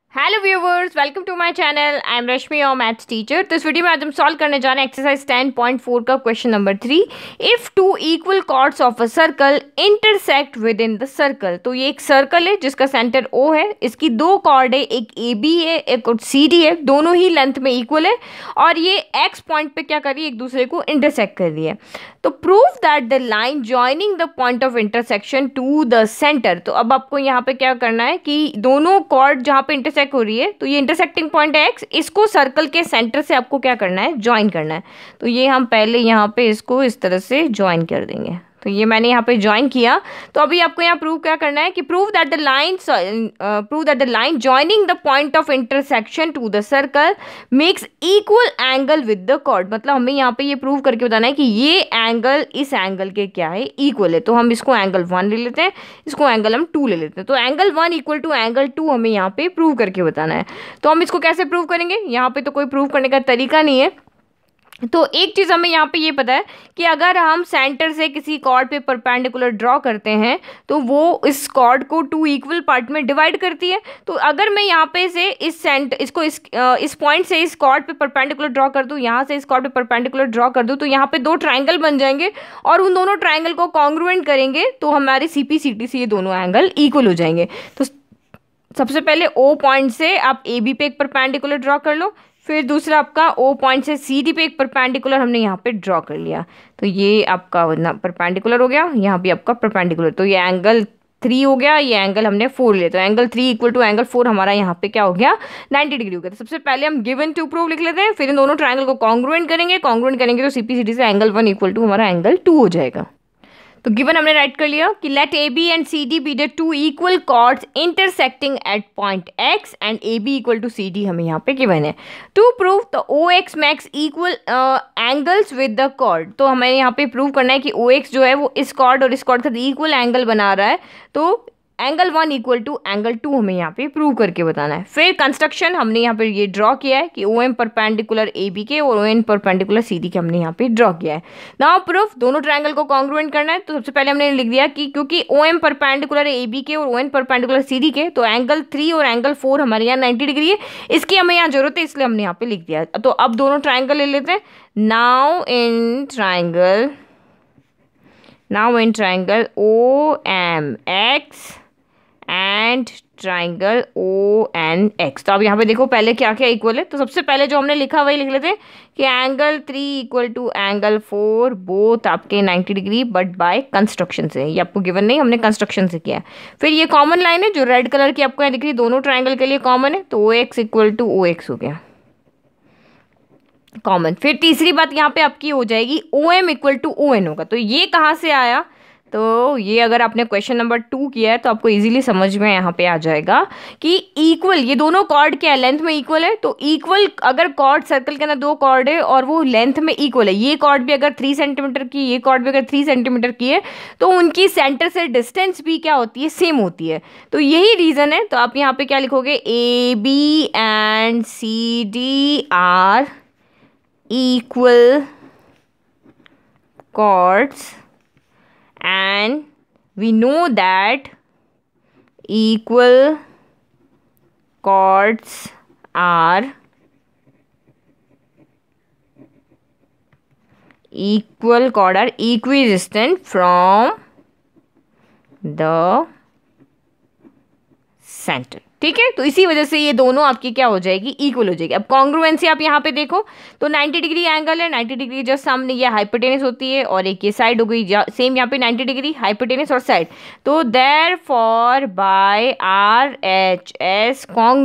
Hello viewers, welcome to my channel. I am Rashmi, और maths teacher. तो इस video में आज हम सॉल्व करने जा रहे हैं एक्सरसाइज 10.4 का question number 3। If two equal chords of a circle intersect with in the circle. तो ये एक सर्कल है जिसका सेंटर O है, इसकी दो कॉर्ड है, एक AB है एक CD है, दोनों ही लेंथ में इक्वल है और ये X पॉइंट पे क्या कर रही है, एक दूसरे को इंटरसेक्ट कर रही है। तो prove that the line joining the point of intersection to the centre. तो अब आपको यहाँ पे क्या करना है कि दोनों कॉर्ड जहाँ पे इंटरसेक्ट हो रही है, तो ये इंटरसेक्टिंग पॉइंट है X, इसको सर्कल के सेंटर से आपको क्या करना है, ज्वाइन करना है। तो ये हम पहले यहाँ पे इसको इस तरह से ज्वाइन कर देंगे। तो ये मैंने यहाँ पे ज्वाइन किया। तो अभी आपको यहाँ प्रूव क्या करना है कि prove that the line joining the point of intersection to the circle makes equal angle with the chord. मतलब हमें यहाँ पे ये प्रूव करके बताना है कि ये एंगल इस एंगल के क्या है, इक्वल है। तो हम इसको एंगल 1 ले लेते हैं, इसको एंगल हम 2 ले लेते हैं। तो एंगल 1 इक्वल टू एंगल 2 हमें यहाँ पे प्रूव करके बताना है। तो हम इसको कैसे प्रूव करेंगे, यहाँ पे तो कोई प्रूव करने का तरीका नहीं है। तो एक चीज़ हमें यहाँ पे ये पता है कि अगर हम सेंटर से किसी कॉर्ड पे परपेंडिकुलर ड्रॉ करते हैं तो वो इस कॉर्ड को 2 इक्वल पार्ट में डिवाइड करती है। तो अगर मैं यहाँ पे से इस पॉइंट से इस कॉर्ड पे परपेंडिकुलर ड्रॉ कर दूँ, यहाँ से इस कॉर्ड पे परपेंडिकुलर ड्रॉ कर दूँ, तो यहाँ पे 2 ट्राइंगल बन जाएंगे और उन दोनों ट्राइंगल को कॉन्ग्रुएंट करेंगे तो हमारे CP/CD से ये दोनों एंगल इक्वल हो जाएंगे। तो सबसे पहले O पॉइंट से आप AB पे एक परपेंडिकुलर ड्रॉ कर लो, फिर दूसरा आपका O पॉइंट से CD पे एक परपेंडिकुलर हमने यहाँ पे ड्रॉ कर लिया। तो ये आपका परपेंडिकुलर हो गया, यहाँ भी आपका परपेंडिकुलर। तो ये एंगल 3 हो गया, ये एंगल हमने 4 लिया। तो एंगल 3 इक्वल टू एंगल 4 हमारा यहाँ पे क्या हो गया, 90 डिग्री हो गया। तो सबसे पहले हम गिवन टू प्रूव लिख लेते हैं, फिर इन दोनों ट्राइंगल को कॉन्ग्रुएंट करेंगे तो CP/CD से एंगल 1 इक्वल टू हमारा एंगल 2 हो जाएगा। तो गिवन हमने राइट कर लिया कि let AB and CD be the 2 equal chords intersecting at point X and AB equal to CD हमें यहाँ पे गिवन है। To prove the OX makes equal angles with the chord. तो हमें यहाँ पे प्रूव करना है कि OX जो है वो इस कॉर्ड और इस कॉर्ड के साथ इक्वल एंगल बना रहा है। तो एंगल 1 इक्वल टू एंगल 2 हमें यहाँ पे प्रूव करके बताना है। फिर कंस्ट्रक्शन हमने यहाँ पे ये ड्रॉ किया है कि OM परपेंडिकुलर AB के और ON परपेंडिकुलर CD के हमने यहाँ पे ड्रॉ किया है। नाउ प्रूफ दोनों ट्रायंगल को कॉन्ग्रुएंट करना है। तो सबसे पहले हमने लिख दिया कि क्योंकि OM परपेंडिकुलर है AB के और ON परपेंडिकुलर CD के, तो एंगल 3 और एंगल 4 हमारे यहाँ 90 डिग्री है। इसकी हमें यहाँ जरूरत है, इसलिए हमने यहाँ पे लिख दिया। तो अब दोनों ट्राइंगल ले लेते हैं। Now in triangle OMX and triangle ONX। तो अब यहाँ पे देखो पहले क्या क्या इक्वल है। तो सबसे पहले जो हमने लिखा वही लिख लेते हैं कि angle 3 equal to angle 4 both आपके 90 डिग्री बट बाय कंस्ट्रक्शन से। ये आपको गिवन नहीं, हमने कंस्ट्रक्शन से किया है। फिर ये कॉमन लाइन है जो रेड कलर की आपको यहाँ दिख रही है, दोनों ट्राइंगल के लिए कॉमन है। तो OX इक्वल टू OX हो गया कॉमन। फिर तीसरी बात यहाँ पे आपकी हो जाएगी OM इक्वल टू ON होगा। तो ये कहाँ से आया, तो ये अगर आपने क्वेश्चन नंबर 2 किया है तो आपको इजीली समझ में यहाँ पे आ जाएगा कि इक्वल ये दोनों कॉर्ड क्या है, लेंथ में इक्वल है। तो इक्वल अगर कॉर्ड सर्कल के अंदर 2 कॉर्ड है और वो लेंथ में इक्वल है, ये कॉर्ड भी अगर 3 सेंटीमीटर की, ये कॉर्ड भी अगर 3 सेंटीमीटर की है, तो उनकी सेंटर से डिस्टेंस भी क्या होती है, सेम होती है। तो यही रीज़न है। तो आप यहाँ पे क्या लिखोगे, AB and CD are equal chords and we know that equal chords are equidistant from the center। ठीक है, तो इसी वजह से ये दोनों आपकी क्या हो जाएगी, इक्वल हो जाएगी। अब कॉन्ग्रुएंसी आप यहाँ पे देखो तो 90 डिग्री एंगल है, 90 डिग्री जस्ट सामने ये हाइपोटेनस होती है और एक ये साइड हो गई सेम, यहाँ पे 90 डिग्री हाइपोटेनस और साइड। तो therefore by RHS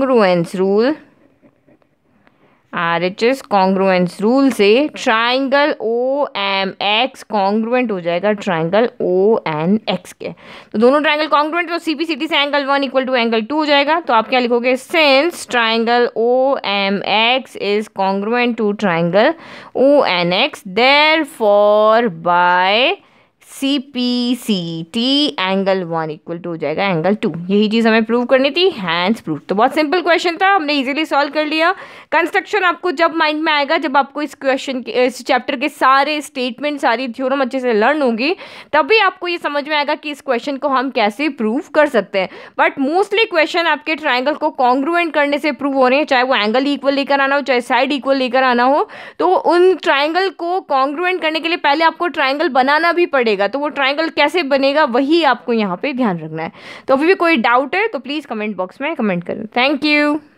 congruence rule से ट्राइंगल OMX कॉन्ग्रुएंट हो जाएगा ट्राइंगल ONX के। तो दोनों ट्राइंगल कॉन्ग्रुएंट, तो CP/CD से एंगल 1 इक्वल टू एंगल 2 हो जाएगा। तो आप क्या लिखोगे, since triangle OMX is congruent to triangle ONX therefore by C P C T angle 1 equal to हो जाएगा एंगल 2। यही चीज़ हमें प्रूव करनी थी, हैंस प्रूव। तो बहुत सिंपल क्वेश्चन था, हमने इजीली सॉल्व कर लिया। कंस्ट्रक्शन आपको जब माइंड में आएगा, जब आपको इस क्वेश्चन इस चैप्टर के सारे स्टेटमेंट, सारी थ्योरम अच्छे से लर्न होंगी, तभी आपको ये समझ में आएगा कि इस क्वेश्चन को हम कैसे प्रूव कर सकते हैं। बट मोस्टली क्वेश्चन आपके ट्राइंगल को कॉन्ग्रुएंट करने से प्रूव हो रहे हैं, चाहे वो एंगल इक्वल लेकर आना हो, चाहे साइड इक्वल लेकर आना हो। तो उन ट्राइंगल को कॉन्ग्रुएंट करने के लिए पहले आपको ट्राइंगल बनाना भी पड़ेगा। तो वो ट्राइंगल कैसे बनेगा, वही आपको यहाँ पे ध्यान रखना है। तो अभी भी कोई डाउट है तो प्लीज़ कमेंट बॉक्स में कमेंट करें। Thank you.